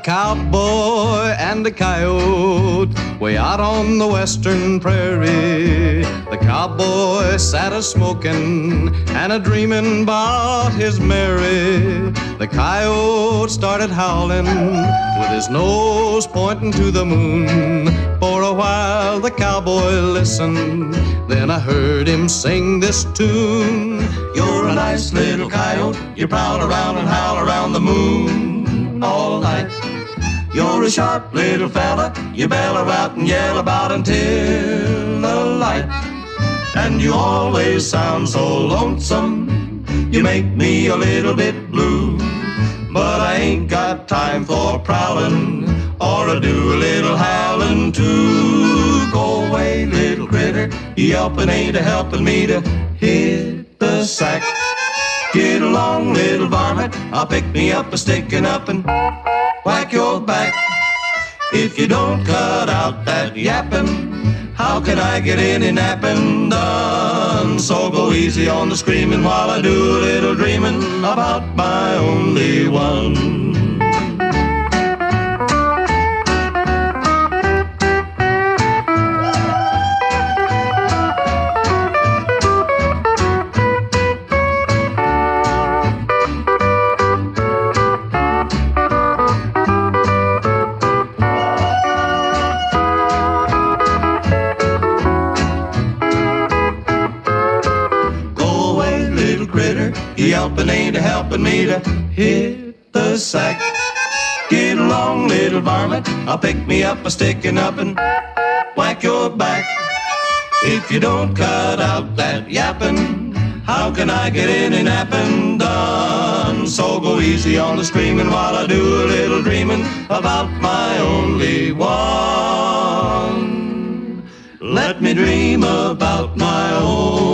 cowboy and a coyote way out on the western prairie. The cowboy sat a-smoking and a-dreaming about his Mary. The coyote started howling with his nose pointing to the moon. For a while the cowboy listened, then I heard him sing this tune. You're a nice little coyote, you prowl around and howl around the moon all night. You're a sharp little fella, you bellow out and yell about until the light. And you always sound so lonesome, you make me a little bit blue. But I ain't got time for prowling or to do a little howling too. Go away, little critter, yelping ain't a-helping me to hit the sack. Get along, little varmint, I'll pick me up a stick and up and whack your back. If you don't cut out that yapping, how can I get any napping done? So go easy on the screaming while I do a little dreaming about my only one. Yelping ain't a-helping me to hit the sack. Get along, little varmint, I'll pick me up a stick and up and whack your back. If you don't cut out that yapping, how can I get any napping done? So go easy on the screaming while I do a little dreaming about my only one. Let me dream about my own